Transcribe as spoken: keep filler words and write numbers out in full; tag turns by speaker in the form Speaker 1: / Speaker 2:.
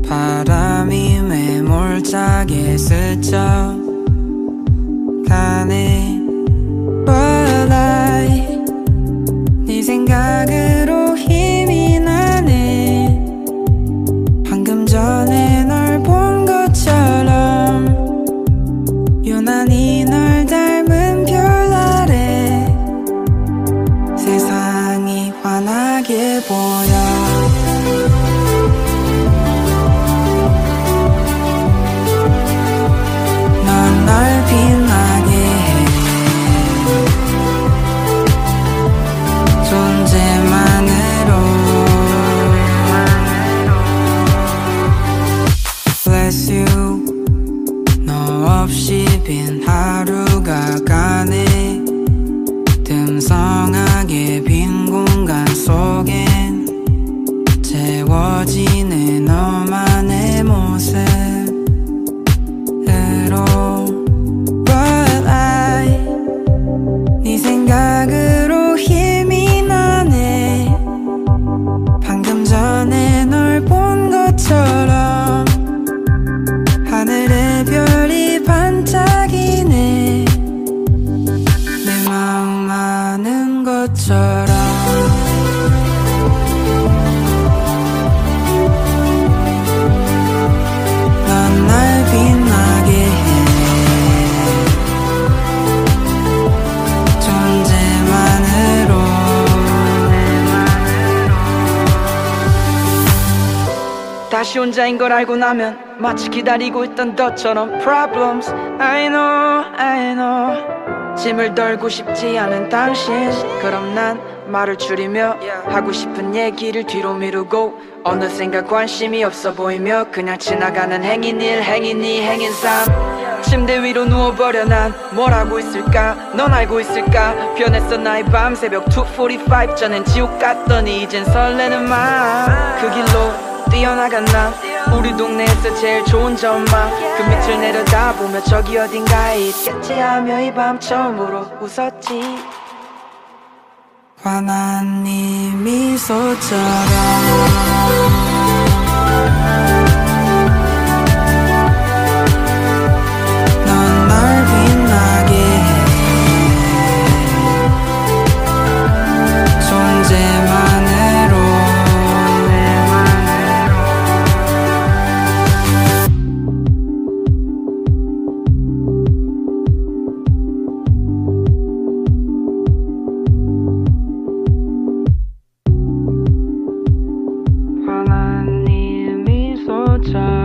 Speaker 1: 바람이 매몰차게 스쳐 가네. But I 네 생각으로 힘이 나네. 방금 전에 널 본 것처럼 유난히 널 닮은 별 아래 세상이 환하게 보여. 빈 하루가 가네. 듬성하게 빈 공간 속엔 채워지는 너만의 모습으로. But I 네 생각으로 힘이 나네. 방금 전에 널 본 것처럼 하늘의 별이 반짝이네. 내 마음 아는 것처럼. 넌 날 빛나게 해. 존재만으로. 다시 혼자인 걸 알고 나면 마치 기다리고 있던 너처럼 Problems I know I know. 짐을 덜고 싶지 않은 당신. 그럼 난 말을 줄이며 하고 싶은 얘기를 뒤로 미루고 어느샌가 관심이 없어 보이며 그냥 지나가는 행인 일 행인 이 행인 삶. 침대 위로 누워버려. 난 뭘 하고 있을까. 넌 알고 있을까. 변했어 나의 밤. 새벽 투 포티파이브 전엔 지옥 같더니 이젠 설레는 마음. 그 길로 뛰어나간 난 우리 동네에서 제일 좋은 전망. 그 밑을 내려다보며 저기 어딘가에 있겠지 하며 이 밤 처음으로 웃었지. 환한 네 미소처럼. 넌 날 빛나게 해. 존재만으로. 환한 네 미소처럼.